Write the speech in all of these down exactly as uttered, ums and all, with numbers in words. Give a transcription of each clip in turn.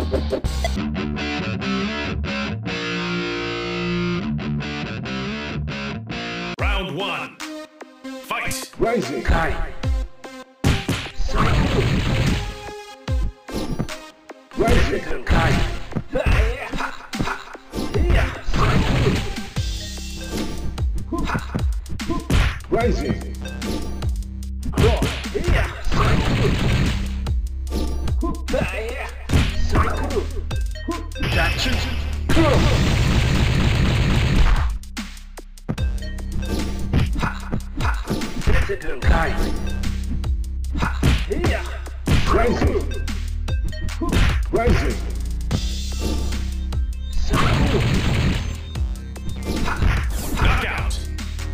Round one. Fight. Rising. Kai. Rising. Kai. Rising. Cross. Jackson. Kai. Rising. Rising. Knockout.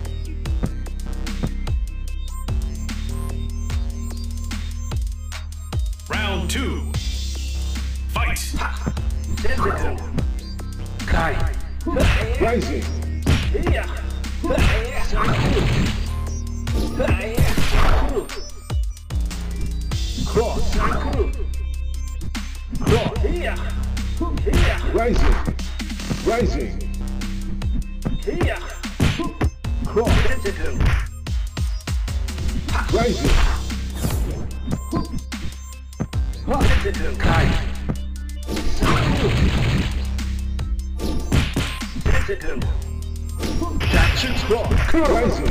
Round two. Fight. Kai. Rising. Cross. Rising. Rising. Cross. Rising. Kai. Jackson. Cross. Rising.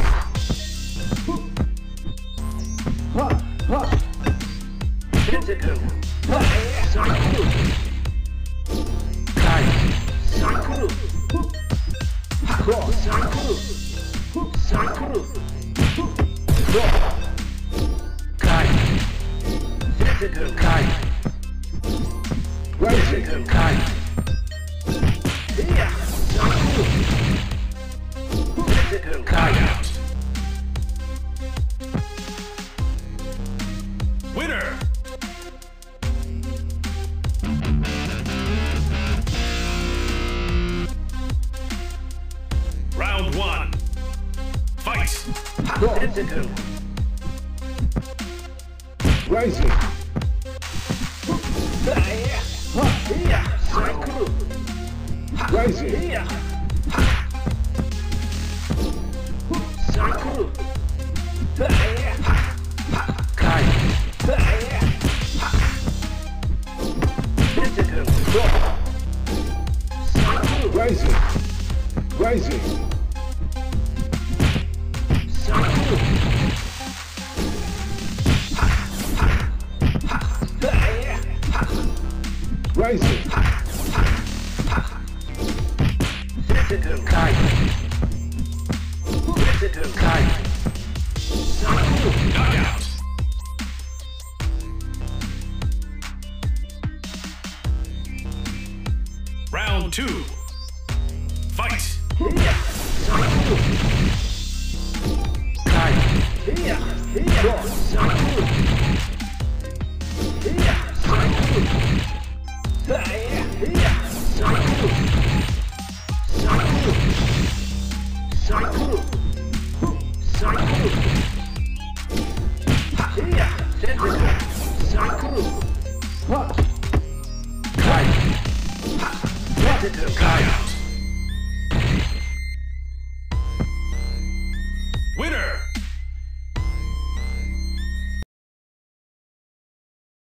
Kai. Cross. Kai. Kai. Rising. Kai. Kai. Knockout. Winner. Round one. Fight. Rising. Rising. Kai. Rising. Rising. Rising. Kai. Kai. Knockout. Round two. Fight. Kai. Cross.